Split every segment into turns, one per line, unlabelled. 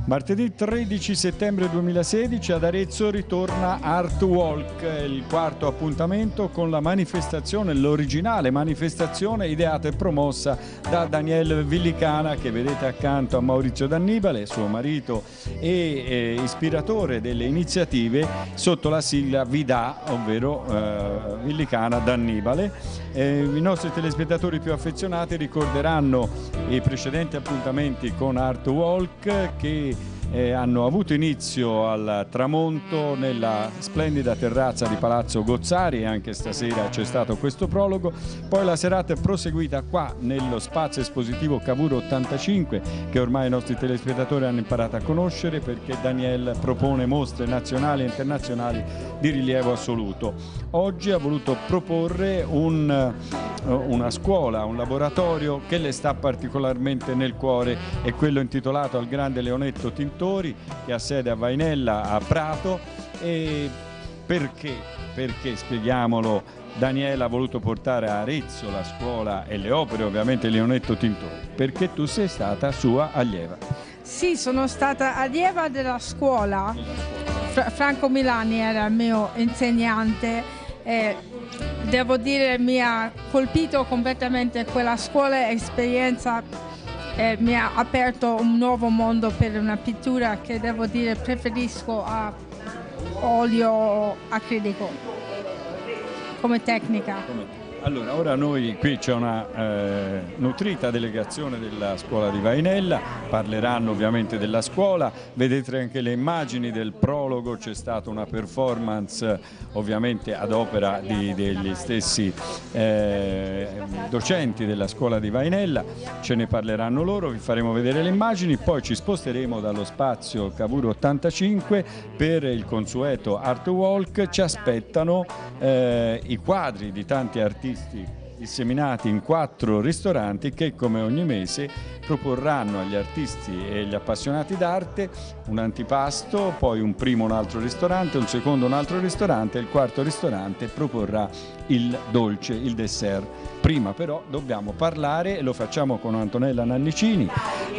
Martedì 13 settembre 2016 ad Arezzo ritorna Art Walk, il quarto appuntamento con la manifestazione, l'originale manifestazione ideata e promossa da Daniele Villicana, che vedete accanto a Maurizio D'Annibale, suo marito e ispiratore delle iniziative sotto la sigla VIDA, ovvero Villicana D'Annibale. I nostri telespettatori più affezionati ricorderanno i precedenti appuntamenti con Art Walk che hanno avuto inizio al tramonto nella splendida terrazza di Palazzo Gozzari, e anche stasera c'è stato questo prologo. Poi la serata è proseguita qua nello spazio espositivo Cavour 85, che ormai i nostri telespettatori hanno imparato a conoscere, perché Daniel propone mostre nazionali e internazionali di rilievo assoluto. Oggi ha voluto proporre una scuola, un laboratorio che le sta particolarmente nel cuore, è quello intitolato al grande Leonetto Tintori, che ha sede a Vainella, a Prato. E perché? Perché, spieghiamolo, Daniela ha voluto portare a Arezzo la scuola e le opere ovviamente di Leonetto Tintori, perché tu sei stata sua allieva.
Sì, sono stata allieva della scuola. Franco Milani era il mio insegnante e devo dire mi ha colpito completamente quella scuola e esperienza. Mi ha aperto un nuovo mondo per una pittura che devo dire preferisco a olio acrilico come tecnica.
Allora, ora noi qui c'è una nutrita delegazione della scuola di Vainella, parleranno ovviamente della scuola, vedete anche le immagini del prologo, c'è stata una performance ovviamente ad opera degli stessi docenti della scuola di Vainella, ce ne parleranno loro, vi faremo vedere le immagini, poi ci sposteremo dallo spazio Cavour 85 per il consueto Art Walk. Ci aspettano i quadri di tanti artisti disseminati in 4 ristoranti che, come ogni mese, proporranno agli artisti e agli appassionati d'arte un antipasto, poi un primo un altro ristorante, un secondo un altro ristorante e il quarto ristorante proporrà il dolce, il dessert. Prima però dobbiamo parlare, e lo facciamo con Antonella Nannicini,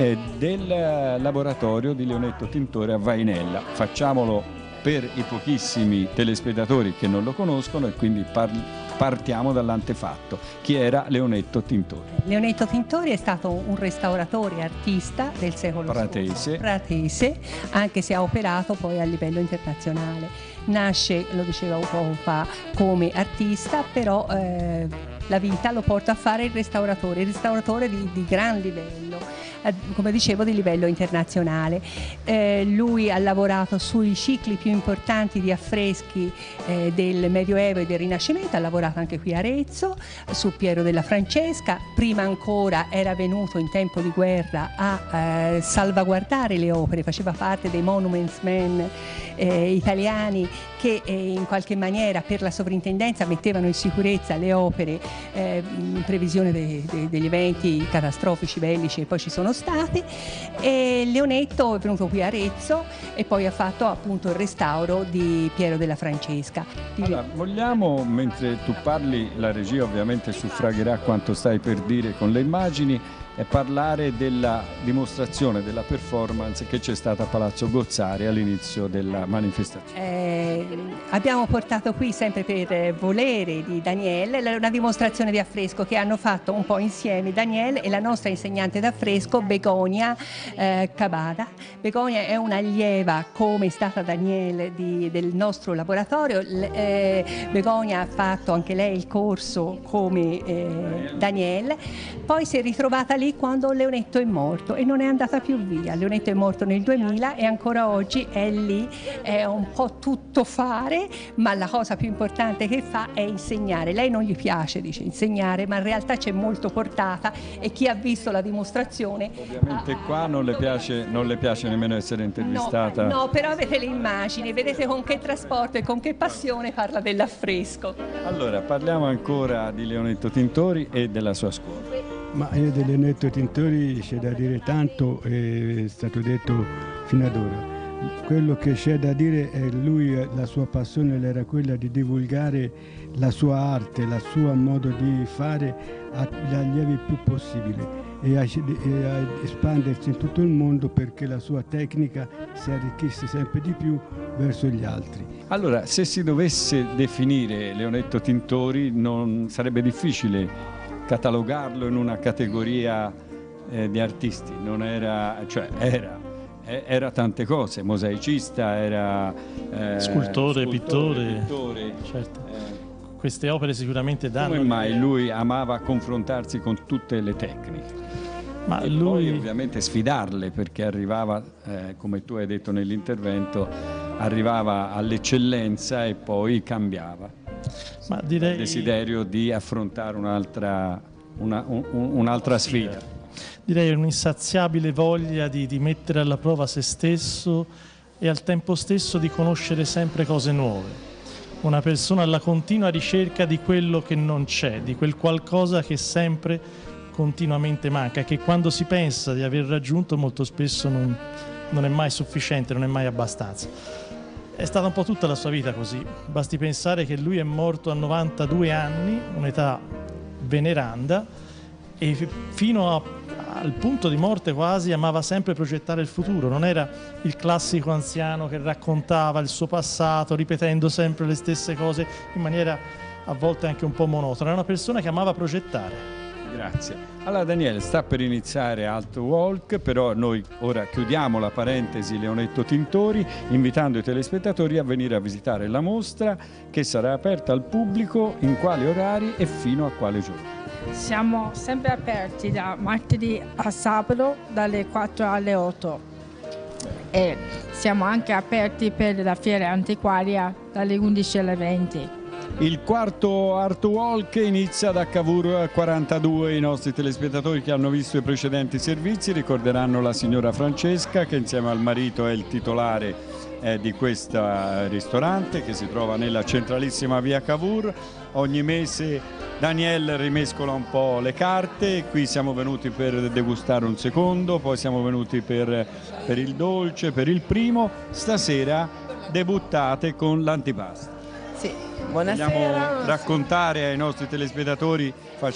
del laboratorio di Leonetto Tintori a Vainella. Facciamolo per i pochissimi telespettatori che non lo conoscono e quindi partiamo dall'antefatto. Chi era Leonetto Tintori?
Leonetto Tintori è stato un restauratore artista del secolo scorso, pratese, anche se ha operato poi a livello internazionale. Nasce, lo diceva un po' fa, come artista, però la vita lo porta a fare il restauratore di gran livello, come dicevo di livello internazionale. Lui ha lavorato sui cicli più importanti di affreschi del Medioevo e del Rinascimento, ha lavorato anche qui a Arezzo, su Piero della Francesca, prima ancora era venuto in tempo di guerra a salvaguardare le opere, faceva parte dei Monuments Men italiani che in qualche maniera per la sovrintendenza mettevano in sicurezza le opere in previsione degli eventi catastrofici bellici che poi ci sono stati. E Leonetto è venuto qui a Arezzo e poi ha fatto appunto il restauro di Piero della Francesca.
Allora, vogliamo, mentre tu parli, la regia ovviamente suffragherà quanto stai per dire con le immagini, e parlare della dimostrazione, della performance che c'è stata a Palazzo Gozzari all'inizio della manifestazione.
Abbiamo portato qui, sempre per volere di Daniele, una dimostrazione di affresco che hanno fatto un po' insieme Daniele e la nostra insegnante d'affresco Begonia Cabada. Begonia è un'allieva, come è stata Daniele, del nostro laboratorio. Begonia ha fatto anche lei il corso come Daniele, poi si è ritrovata lì quando Leonetto è morto e non è andata più via. Leonetto è morto nel 2000 e ancora oggi è lì, è un po' tutto fare, ma la cosa più importante che fa è insegnare. Lei non gli piace, dice, insegnare, ma in realtà c'è molto portata e chi ha visto la dimostrazione...
Ovviamente qua non le piace nemmeno essere intervistata.
No, però avete le immagini, vedete con che trasporto e con che passione parla dell'affresco.
Allora, parliamo ancora di Leonetto Tintori e della sua scuola.
Ma io di Leonetto Tintori c'è da dire tanto, è stato detto fino ad ora. Quello che c'è da dire è lui, la sua passione era quella di divulgare la sua arte, il suo modo di fare agli allievi più possibile. e a espandersi in tutto il mondo, perché la sua tecnica si arricchisse sempre di più verso gli altri.
Allora, se si dovesse definire Leonetto Tintori, non sarebbe difficile catalogarlo in una categoria di artisti. Non era, cioè era tante cose: mosaicista, era
scultore, pittore.
Certo.
Queste opere sicuramente danno...
Come mai lui amava confrontarsi con tutte le tecniche?
Ma
e
lui
poi ovviamente sfidarle, perché arrivava, come tu hai detto nell'intervento, arrivava all'eccellenza e poi cambiava.
Ma direi...
Il desiderio di affrontare un'altra sfida.
Direi un'insaziabile voglia di mettere alla prova se stesso e al tempo stesso di conoscere sempre cose nuove. Una persona alla continua ricerca di quello che non c'è, di quel qualcosa che sempre continuamente manca, che quando si pensa di aver raggiunto molto spesso non è mai sufficiente, non è mai abbastanza. È stata un po' tutta la sua vita così. Basti pensare che lui è morto a 92 anni, un'età veneranda, e fino al punto di morte quasi amava sempre progettare il futuro. Non era il classico anziano che raccontava il suo passato ripetendo sempre le stesse cose in maniera a volte anche un po' monotona. Era una persona che amava progettare.
Grazie. Allora Daniele, sta per iniziare Art Walk, però noi ora chiudiamo la parentesi Leonetto Tintori invitando i telespettatori a venire a visitare la mostra, che sarà aperta al pubblico, in quali orari e fino a quale giorno.
Siamo sempre aperti da martedì a sabato dalle 4 alle 8 e siamo anche aperti per la fiera antiquaria dalle 11 alle 20.
Il quarto Art Walk inizia da Cavour 42. I nostri telespettatori che hanno visto i precedenti servizi ricorderanno la signora Francesca, che insieme al marito è il titolare di questo ristorante che si trova nella centralissima via Cavour. Ogni mese Daniel rimescola un po' le carte, qui siamo venuti per degustare un secondo, poi siamo venuti per il dolce, per il primo. Stasera debuttate con l'antipasto.
Sì, buonasera.
Vogliamo raccontare ai nostri telespettatori,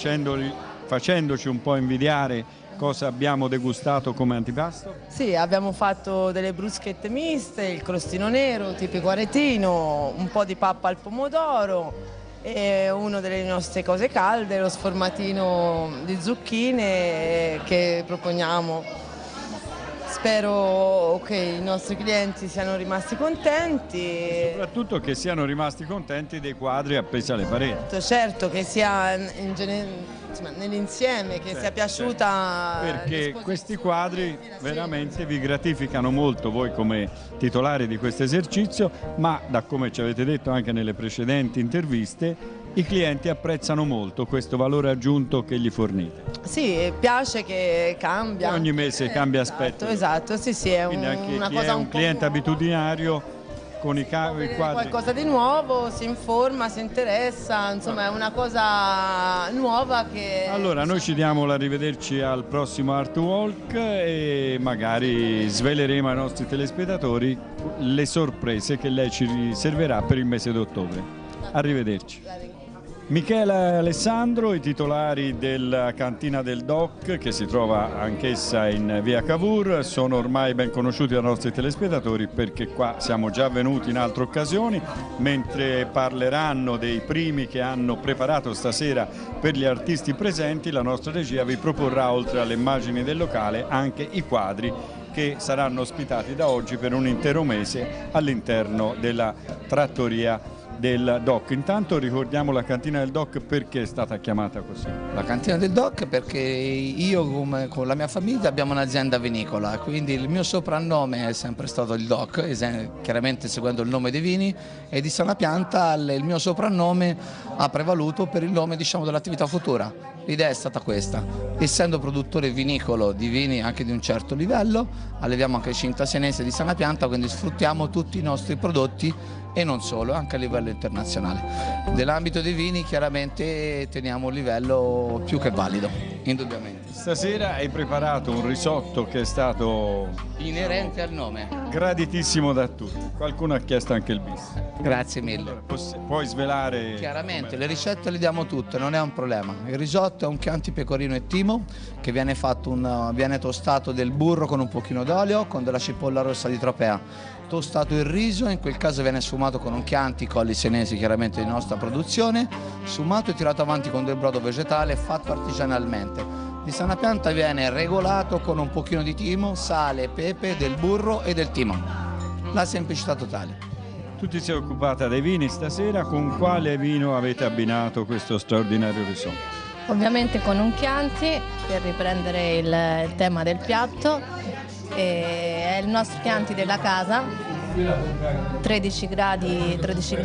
facendoci un po' invidiare, cosa abbiamo degustato come antipasto?
Sì, abbiamo fatto delle bruschette miste, il crostino nero, tipico aretino, un po' di pappa al pomodoro e una delle nostre cose calde, lo sformatino di zucchine che proponiamo. Spero che i nostri clienti siano rimasti contenti.
E soprattutto che siano rimasti contenti dei quadri appesi alle pareti.
Certo, che sia nell'insieme, che sia piaciuta.
Perché questi quadri veramente vi gratificano molto voi come titolari di questo esercizio, ma da come ci avete detto anche nelle precedenti interviste, i clienti apprezzano molto questo valore aggiunto che gli fornite.
Sì, piace che cambia.
Ogni mese cambia aspetto.
Esatto, sì, sì, è una cosa
un cliente abitudinario con i quadri.
Qualcosa di nuovo, si informa, si interessa, insomma è una cosa nuova che...
Allora noi ci diamo l'arrivederci al prossimo Art Walk e magari sveleremo ai nostri telespettatori le sorprese che lei ci riserverà per il mese d'ottobre. Arrivederci. Michela e Alessandro, i titolari della cantina del Doc, che si trova anch'essa in via Cavour, sono ormai ben conosciuti dai nostri telespettatori perché qua siamo già venuti in altre occasioni. Mentre parleranno dei primi che hanno preparato stasera per gli artisti presenti, la nostra regia vi proporrà, oltre alle immagini del locale, anche i quadri che saranno ospitati da oggi per un intero mese all'interno della trattoria del Doc. Intanto ricordiamo la cantina del Doc, perché è stata chiamata così?
La cantina del Doc perché io con la mia famiglia abbiamo un'azienda vinicola, quindi il mio soprannome è sempre stato il Doc, chiaramente seguendo il nome dei vini, e di Sana Pianta il mio soprannome ha prevaluto per il nome, diciamo, dell'attività futura. L'idea è stata questa: essendo produttore vinicolo di vini anche di un certo livello, alleviamo anche il Cinta Senese di Sana Pianta, quindi sfruttiamo tutti i nostri prodotti e non solo, anche a livello internazionale. Nell'ambito dei vini chiaramente teniamo un livello più che valido, indubbiamente.
Stasera hai preparato un risotto che è stato
inerente al nome,
graditissimo da tutti. Qualcuno ha chiesto anche il bis.
Grazie mille.
Puoi svelare?
Chiaramente le ricette le diamo tutte, non è un problema. Il risotto è un Chianti pecorino e timo che viene tostato del burro con un pochino d'olio, con della cipolla rossa di Tropea. Tostato il riso, in quel caso viene sfumato con un Chianti colli senesi, chiaramente di nostra produzione, sfumato e tirato avanti con del brodo vegetale fatto artigianalmente. Di sana pianta viene regolato con un pochino di timo, sale, pepe, del burro e del timo. La semplicità totale.
Tu ti sei occupata dei vini stasera, con quale vino avete abbinato questo straordinario risotto?
Ovviamente con un Chianti, per riprendere il tema del piatto, è il nostro Chianti della casa, 13 gradi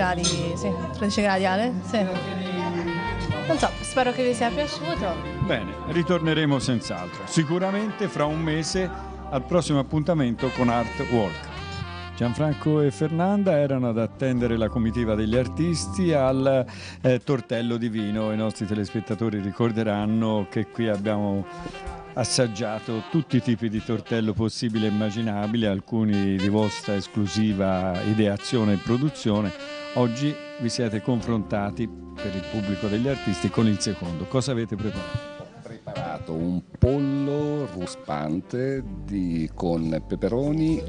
Ale? Sì. Non so, spero che vi sia piaciuto.
Bene, ritorneremo senz'altro, sicuramente fra un mese al prossimo appuntamento con Art Walk. Gianfranco e Fernanda erano ad attendere la comitiva degli artisti al tortello di vino. I nostri telespettatori ricorderanno che qui abbiamo assaggiato tutti i tipi di tortello possibili e immaginabili, alcuni di vostra esclusiva ideazione e produzione. Oggi vi siete confrontati per il pubblico degli artisti con il secondo. Cosa avete preparato?
Preparato un pollo ruspante con peperoni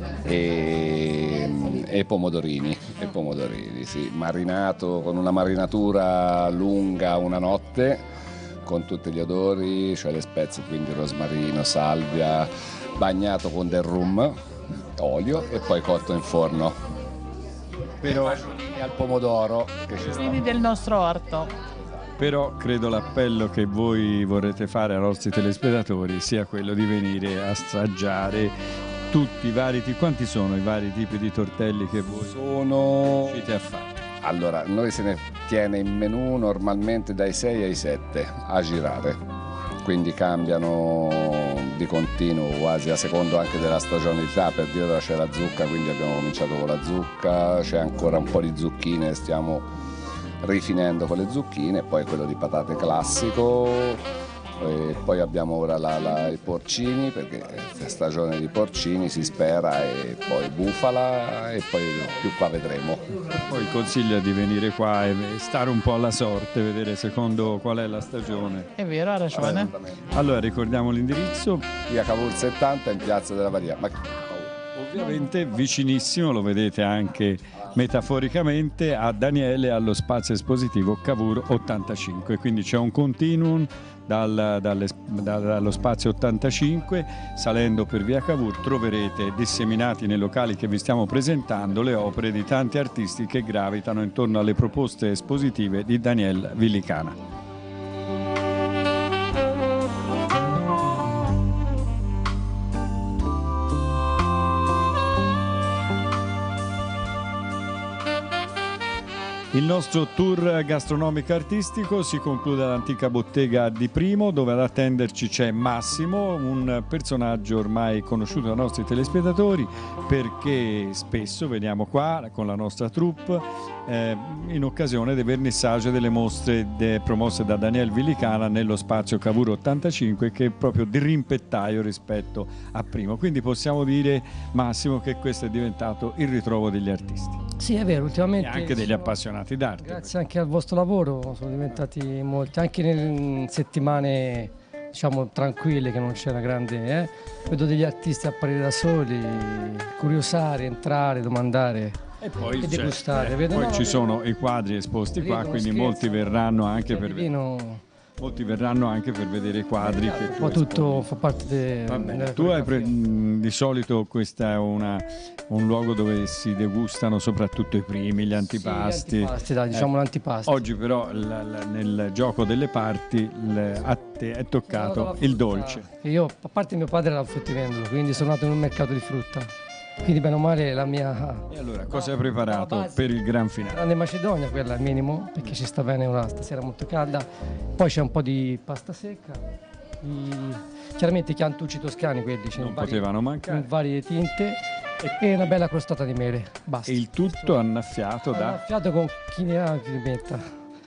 e pomodorini, sì, marinato con una marinatura lunga una notte con tutti gli odori, cioè le spezie, quindi rosmarino, salvia, bagnato con del rum, olio e poi cotto in forno. Però al pomodoro che ci sta.
Del nostro orto.
Però credo l'appello che voi vorrete fare ai nostri telespettatori sia quello di venire a assaggiare tutti i vari tipi. Quanti sono i vari tipi di tortelli che voi riuscite a fare?
Allora, noi se ne tiene in menù normalmente dai 6 ai 7 a girare, quindi cambiano di continuo quasi a secondo anche della stagionalità. Per dire, ora c'è la zucca, quindi abbiamo cominciato con la zucca, c'è ancora un po' di zucchine, stiamo rifinendo con le zucchine, poi quello di patate classico, e poi abbiamo ora i porcini, perché è stagione di porcini si spera, e poi bufala, e poi più qua vedremo.
Poi consiglio di venire qua e stare un po' alla sorte, vedere secondo qual è la stagione.
È vero, ha ragione.
Allora ricordiamo l'indirizzo:
via Cavour 70 in Piazza della Maria.
Ovviamente vicinissimo, lo vedete anche metaforicamente, a Daniele, allo spazio espositivo Cavour 85, quindi c'è un continuum dallo spazio 85, salendo per via Cavour troverete disseminati nei locali che vi stiamo presentando le opere di tanti artisti che gravitano intorno alle proposte espositive di Daniele Villicana. Il nostro tour gastronomico artistico si conclude all'antica bottega di Primo, dove ad attenderci c'è Massimo, un personaggio ormai conosciuto dai nostri telespettatori perché spesso veniamo qua con la nostra troupe in occasione del vernissage delle mostre promosse da Daniele Villicana nello spazio Cavour 85, che è proprio dirimpettaio rispetto a Primo. Quindi possiamo dire, Massimo, che questo è diventato il ritrovo degli artisti.
Sì, è vero, ultimamente.
E anche degli appassionati d'arte.
Grazie anche al vostro lavoro sono diventati molti, anche nelle settimane diciamo tranquille che non c'è una grande. Vedo degli artisti apparire da soli, curiosare, entrare, domandare e degustare.
Poi ci sono i quadri esposti qua, quindi molti verranno anche per vedere. Molti verranno anche per vedere i quadri. Che
tu tutto fa parte
tu hai di solito questo è un luogo dove si degustano soprattutto i primi, gli antipasti.
Sì, antipasti, dai, diciamo l'antipasto.
Oggi però nel gioco delle parti a te è toccato il dolce.
Io, a parte mio padre era fruttivendolo, quindi sono nato in un mercato di frutta. Quindi bene o male la mia...
E allora cosa hai preparato per il gran finale?
Grande Macedonia, quella al minimo, perché ci sta bene ora stasera molto calda. Poi c'è un po' di pasta secca, chiaramente i chiantucci toscani, quelli
non potevano mancare,
in varie tinte, e una bella crostata di mele, basta.
E il tutto annaffiato
con chi ne ha che li metta.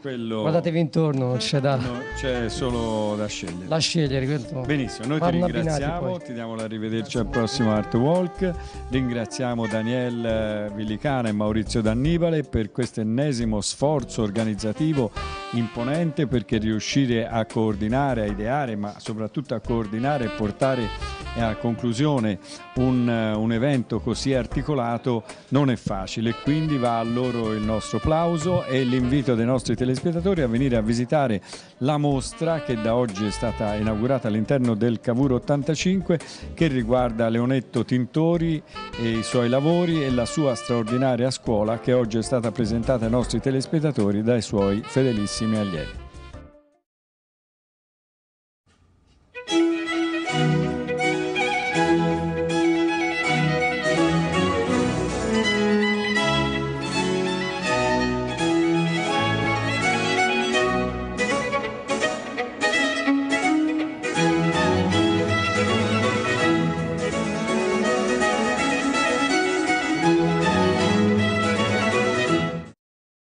guardatevi intorno, non c'è
c'è solo da scegliere.
Da scegliere, questo.
Benissimo, noi ti ringraziamo, ti diamo l'arrivederci al prossimo Art Walk, ringraziamo Daniel Villicana e Maurizio D'Annibale per questo ennesimo sforzo organizzativo imponente, perché riuscire a coordinare, a ideare, ma soprattutto a coordinare e portare a conclusione un evento così articolato non è facile, quindi va a loro il nostro plauso e l'invito dei nostri telespettatori a venire a visitare la mostra che da oggi è stata inaugurata all'interno del Cavour 85, che riguarda Leonetto Tintori e i suoi lavori e la sua straordinaria scuola, che oggi è stata presentata ai nostri telespettatori dai suoi fedelissimi allievi.